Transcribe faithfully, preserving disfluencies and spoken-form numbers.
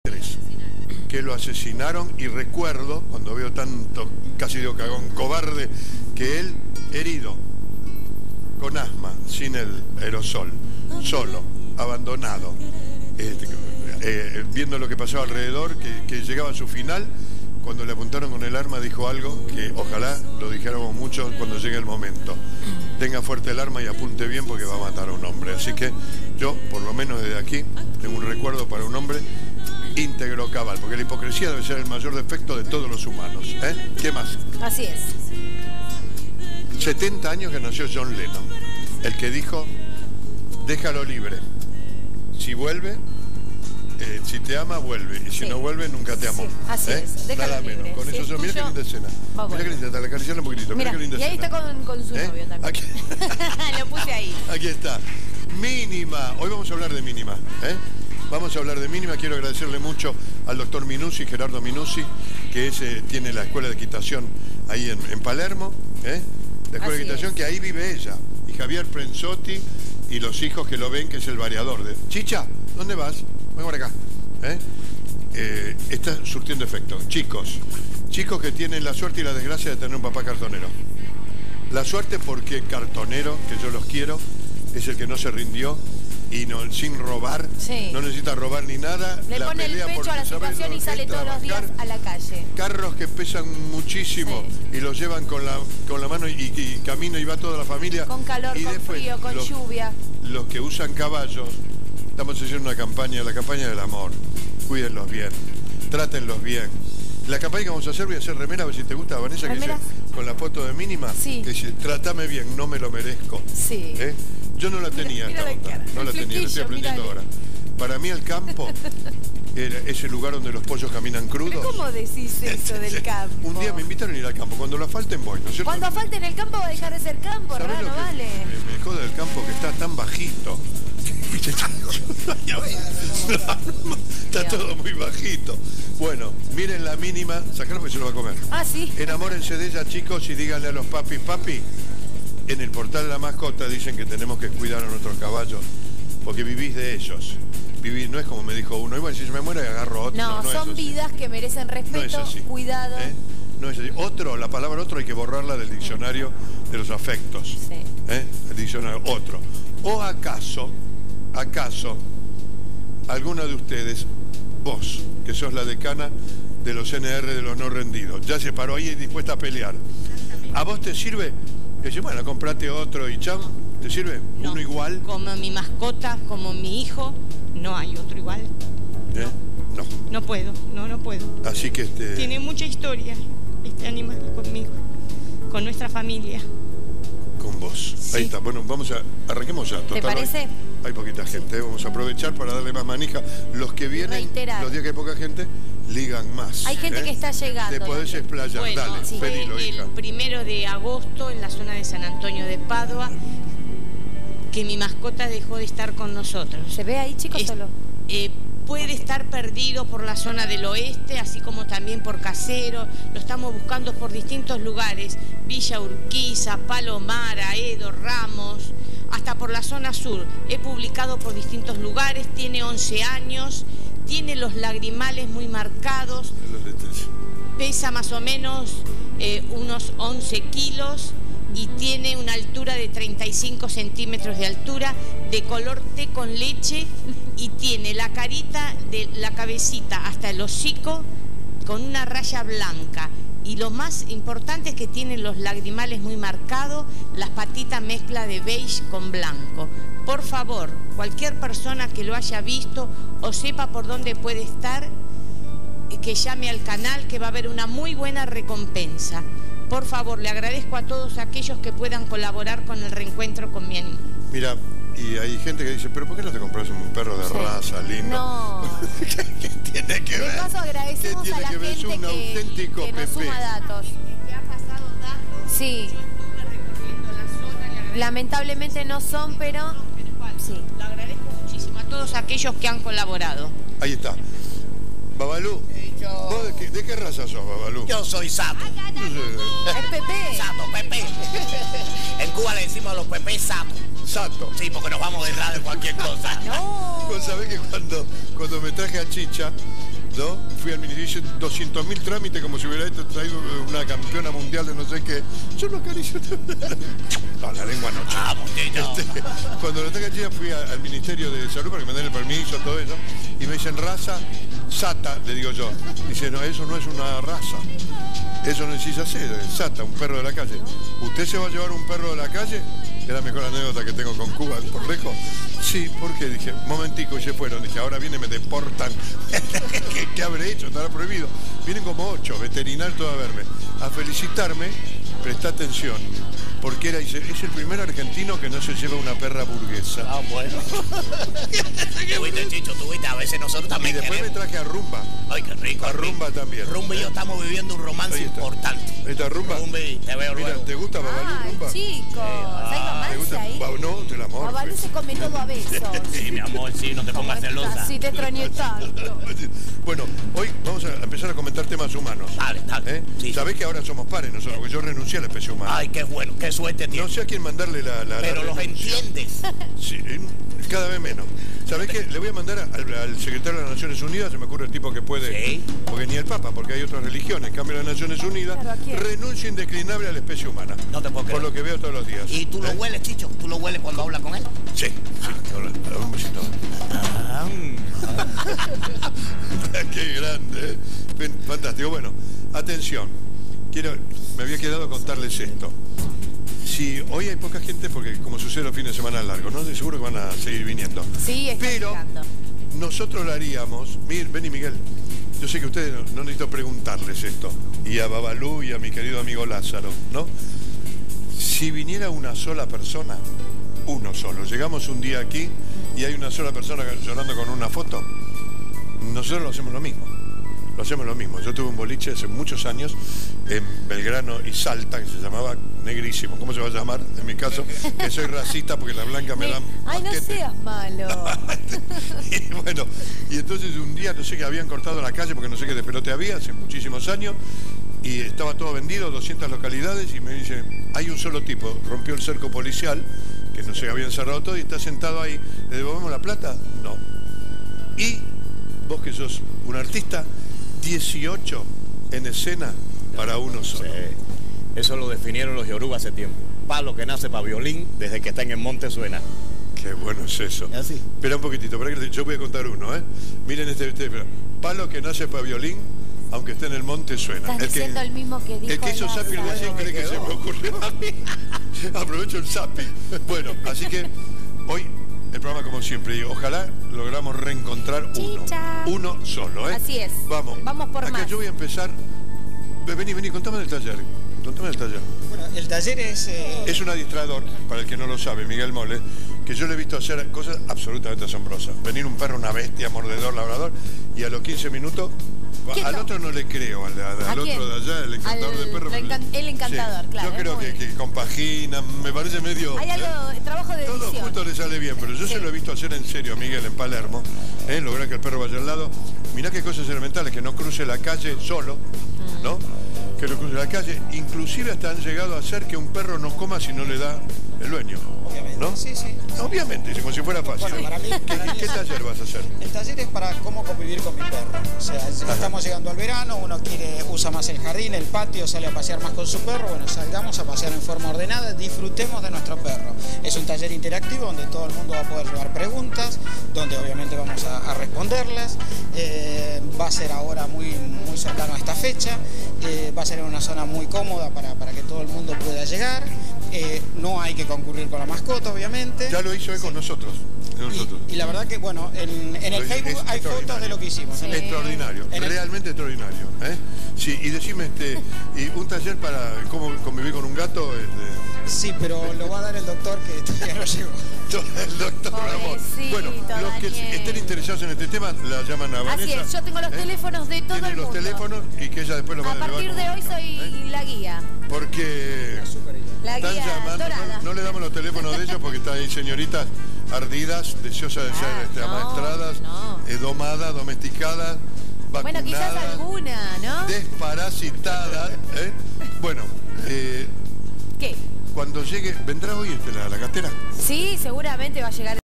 que lo asesinaron, y recuerdo, cuando veo tanto, casi digo cagón, cobarde, que él, herido, con asma, sin el aerosol, solo, abandonado, este, eh, viendo lo que pasaba alrededor, que, que llegaba a su final, cuando le apuntaron con el arma dijo algo que ojalá lo dijéramos mucho cuando llegue el momento. Tenga fuerte el arma y apunte bien porque va a matar a un hombre. Así que yo, por lo menos desde aquí, tengo un recuerdo para un hombre íntegro, cabal, porque la hipocresía debe ser el mayor defecto de todos los humanos. ¿eh? ¿Qué más? Así es. setenta años que nació John Lennon, el que dijo, déjalo libre. Si vuelve, eh, si te ama, vuelve. Y si sí. no vuelve, nunca te amó. Sí, así ¿eh? es, déjalo Nada libre. menos. Con si eso yo, mira qué linda escena. Mira qué linda, le acariciaron un poquitito. Mira, mira qué linda y ahí escena. está con, con su ¿Eh? novio también. Aquí... Lo puse ahí. Aquí está. Mínima. Hoy vamos a hablar de Mínima. ¿eh? Vamos a hablar de Mínima. Quiero agradecerle mucho al doctor Minuzzi, Gerardo Minuzzi, que es, eh, tiene la escuela de equitación ahí en, en Palermo. ¿eh? La escuela Así de equitación es. que ahí vive ella. Y Javier Prenzotti y los hijos que lo ven, que es el variador. De... Chicha, ¿dónde vas? Ven por acá. ¿eh? Eh, está surtiendo efecto. Chicos, chicos que tienen la suerte y la desgracia de tener un papá cartonero. La suerte porque cartonero, que yo los quiero, es el que no se rindió y no, sin robar, sí. no necesita robar ni nada. Le la pone el pecho a la situación y sale todos los días a la calle. Carros que pesan muchísimo sí. y los llevan con la, con la mano y, y camino y va toda la familia. Con calor, y con después, frío, con los, lluvia. Los que usan caballos, estamos haciendo una campaña, la campaña del amor. Cuídenlos bien, trátenlos bien. La campaña que vamos a hacer, voy a hacer remera, a ver si te gusta, Vanessa, que dice, con la foto de Mínima, sí. que dice, trátame bien, no me lo merezco. Sí. ¿Eh? Yo no la tenía mira, esta mira onda, no la tenía, la estoy aprendiendo ahora. Para mí el campo era ese lugar donde los pollos caminan crudos. ¿Pero cómo decís eso del campo? Un día me invitaron a ir al campo, cuando la falten voy, ¿no es cierto? Cuando falten el campo va a dejar de ser campo, raro, vale. Me, me jode el campo que está tan bajito. Está todo muy bajito. Bueno, miren la Mínima, sacarlo porque se lo va a comer. Ah, sí. Enamórense de ella, chicos, y díganle a los papis, papi, en el portal de la mascota dicen que tenemos que cuidar a nuestros caballos, porque vivís de ellos. Vivís, no es como me dijo uno, igual si se me muere agarro otro. No, no, no son vidas que merecen respeto, no cuidado. ¿Eh? No es así. Otro, la palabra otro hay que borrarla del diccionario de los afectos. Sí. ¿Eh? El diccionario otro. O acaso, acaso, alguna de ustedes, vos, que sos la decana de los N R de los no rendidos, ya se paró ahí dispuesta a pelear. ¿A vos te sirve? Que dice, bueno, comprate otro y chao. ¿Te sirve? No, ¿Uno igual? Como mi mascota, como mi hijo, no hay otro igual. ¿Eh? No. No puedo, no, no puedo. Así que este... Tiene mucha historia este animal conmigo, con nuestra familia. Con vos. Sí. Ahí está. Bueno, vamos a... Arranquemos ya. Total, ¿te parece? Hoy hay poquita gente. ¿eh? Vamos a aprovechar para darle más manija. Los que vienen, reiterar. Los días que hay poca gente, ligan más. Hay gente ¿eh? que está llegando. Te podés explayar. Bueno, dale, sí. pedilo, el hija. primero de agosto en la zona de San Antonio de Padua, que mi mascota dejó de estar con nosotros. ¿Se ve ahí, chicos, es, solo? Eh, puede estar perdido por la zona del oeste, así como también por Casero. Lo estamos buscando por distintos lugares. Villa Urquiza, Palomar, Aedo, Ramos, hasta por la zona sur. He publicado por distintos lugares, tiene once años, tiene los lagrimales muy marcados, pesa más o menos eh, unos once kilos y tiene una altura de treinta y cinco centímetros de altura, de color té con leche, y tiene la carita de la cabecita hasta el hocico con una raya blanca. Y lo más importante es que tiene los lagrimales muy marcados, las patitas mezcla de beige con blanco. Por favor, cualquier persona que lo haya visto o sepa por dónde puede estar, que llame al canal, que va a haber una muy buena recompensa. Por favor, le agradezco a todos aquellos que puedan colaborar con el reencuentro con mi animal. Mira, y hay gente que dice, pero ¿por qué no te compras un perro de sí. raza lindo? No. ¿Qué, qué tiene que ver? De paso agradecemos a la que gente un que, que nos suma datos. Que ha pasado datos. Sí. Lamentablemente no son, pero... No, pero igual, sí. Lo agradezco muchísimo a todos aquellos que han colaborado. Ahí está. Babalú, yo... ¿vos de qué, de qué raza sos, Babalú? Yo soy Sato. Es Pepe. Sato, Pepe. En Cuba le decimos a los Pepe Sato. Sato. Sí, porque nos vamos a dejar de cualquier cosa. No. Vos sabés que cuando, cuando me traje a Chicha, ¿no? Fui al ministerio, hice doscientos mil trámites como si hubiera traído una campeona mundial de no sé qué. Yo lo acaricio. No, la lengua no. Ah, este, cuando lo tenga chica fui a, al Ministerio de Salud para que me den el permiso, todo eso. Y me dicen raza, sata, le digo yo. Dice, no, eso no es una raza. Eso no necesita ser, sata, un perro de la calle. ¿Usted se va a llevar un perro de la calle? Es la mejor anécdota que tengo con Cuba, por lejos. Sí, porque dije, momentico, y se fueron. Dije, ahora vienen, me deportan. ¿Qué, ¿Qué habré hecho? Estará prohibido. Vienen como ocho, veterinarios, todo a verme. A felicitarme, presta atención. Porque era, dice, es el primer argentino que no se lleva una perra burguesa. Ah, bueno. Tuviste, Chicho, tuviste. A veces nosotros también Y después queremos. me traje a Rumba. Ay, qué rico. A Rumba también. Rumba y yo estamos viviendo un romance Ahí está. importante. Ahí está Rumba. Rumba y te veo Mira, luego. ¿te gusta Babalú, Ay, Rumba? chicos, hay ¿Te romance gusta? ahí. Ba- No, te la morfe. Babalú se come todo a besos. Sí, mi amor, sí, no te pongas celosa. Así te extrañé tanto. Bueno, hoy vamos a empezar a comentar temas humanos. Dale, dale. ¿Eh? Sí. Sabés que ahora somos pares nosotros, porque yo renuncié a la especie humana. Ay, qué bueno, qué suerte No tienes. sé a quién mandarle la, la Pero la los renuncia. entiendes. Sí, cada vez menos. ¿Sabés qué? Le voy a mandar al, al secretario de las Naciones Unidas, se me ocurre el tipo que puede, Sí. porque ni el Papa, porque hay otras religiones. En cambio, las Naciones Unidas, Claro, ¿a quién? renuncia indeclinable a la especie humana. No te puedo Por creer. lo que veo todos los días. ¿Y tú lo ¿Eh? hueles, Chicho? ¿Tú lo hueles cuando hablas con él? Sí, sí. Hola, un besito. Ah, Qué grande, ¿eh? Fen- Fantástico. Bueno, atención. Quiero, me había quedado contarles esto. Si hoy hay poca gente, porque como sucede los fines de semana largos, ¿no? De seguro que van a seguir viniendo. Sí, está Pero llegando. nosotros lo haríamos. Miren, ven y Miguel. Yo sé que ustedes no, no necesito preguntarles esto. Y a Babalú y a mi querido amigo Lázaro, ¿no? Si viniera una sola persona, uno solo. Llegamos un día aquí y hay una sola persona llorando con una foto. Nosotros lo hacemos lo mismo. Lo hacemos lo mismo. Yo tuve un boliche hace muchos años en Belgrano y Salta, que se llamaba Negrísimo. ¿Cómo se va a llamar? En mi caso, que soy racista porque la blanca me dan Ay, no banquete. seas malo. Y bueno, y entonces un día, no sé, que habían cortado la calle porque no sé qué de pelote había, hace muchísimos años, y estaba todo vendido, doscientas localidades, y me dice, hay un solo tipo, rompió el cerco policial, que no sé, habían cerrado todo, y está sentado ahí, ¿le devolvemos la plata? No. Y vos que sos un artista, dieciocho en escena para uno solo. Sí. Eso lo definieron los yoruba hace tiempo. Palo que nace para violín, desde que está en el monte suena. Qué bueno es eso. ¿Es así? Espera un poquitito, espera que yo voy a contar uno, ¿eh? Miren este, este palo que nace para violín, aunque esté en el monte suena. Estás El que, diciendo el mismo que dijo el que hizo zapping Lázaro. recién cree que se me ocurrió a mí. Aprovecho el zapping. Bueno, así que hoy el programa como siempre, y ojalá logramos reencontrar uno. Chicha. Uno solo, ¿eh? Así es. Vamos. Vamos por Acá más. yo voy a empezar. Vení, vení, contame del taller. Contame del taller. Bueno, el taller es... eh, Es un adiestrador, para el que no lo sabe, Miguel Mole, que yo le he visto hacer cosas absolutamente asombrosas. Venir un perro, una bestia, mordedor, labrador, y a los quince minutos, Quieto. al otro no le creo, al, de- al ¿A otro quién? de allá, el encantador Al- de perros. el encan- el encantador, Sí, claro, Yo es creo muy- que, que compagina, me parece medio... Hay ¿eh? algo, trabajo de Todo edición. justo le sale bien, pero yo Sí. se lo he visto hacer en serio a Miguel en Palermo, ¿eh? Lograr que el perro vaya al lado. Mirá qué cosas elementales, que no cruce la calle solo, ¿no? Que no cruce la calle. Inclusive hasta han llegado a hacer que un perro no coma si no le da el dueño, Obviamente. ¿no? Sí, sí. Obviamente, como si fuera fácil. Bueno, para mí- ¿Qué, para mí qué es- taller vas a hacer? El taller es para cómo convivir con mi perro. O sea, ya estamos llegando al verano, uno quiere, usa más el jardín, el patio, sale a pasear más con su perro. Bueno, salgamos a pasear en forma ordenada, disfrutemos de nuestro perro. Es un taller interactivo donde todo el mundo va a poder llevar preguntas, donde obviamente vamos a, a responderlas. Eh, va a ser ahora muy, muy cercano a esta fecha. Eh, va a ser en una zona muy cómoda para, para que todo el mundo pueda llegar. Eh, no hay que concurrir con la mascota, obviamente. Ya lo hizo él con nosotros. de nosotros. Y, y la verdad que, bueno, en, en el Es Facebook hay fotos de lo que hicimos. En el- Extraordinario, en el- realmente extraordinario. ¿eh? Sí, y decime, este, y un taller para cómo convivir con un gato, este, Sí, pero lo va a dar el doctor que todavía no llegó. el doctor Ramón. Pobrecito, Bueno, los que Daniel. estén interesados en este tema, la llaman a Vanessa. Así es, yo tengo los ¿eh? teléfonos de todo Tiene el los mundo. teléfonos y que ella después los va A a partir de hoy soy ¿eh? la guía. Porque La están guía llamando, dorada. no, no le damos los teléfonos de ellos porque están ahí señoritas ardidas, deseosas de ser Ah, este, no, amaestradas, no. eh, domadas, domesticadas, vacunadas. Bueno, quizás alguna, ¿no? Desparasitadas. ¿eh? Bueno, eh, ¿Qué? cuando llegue, ¿vendrá hoy este, la, la castera? Sí, seguramente va a llegar.